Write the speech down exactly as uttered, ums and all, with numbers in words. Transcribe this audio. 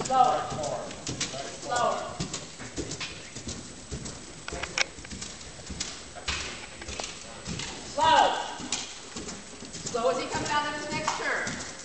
Slower. Slower. Slow. Slow as he comes out of his next turn.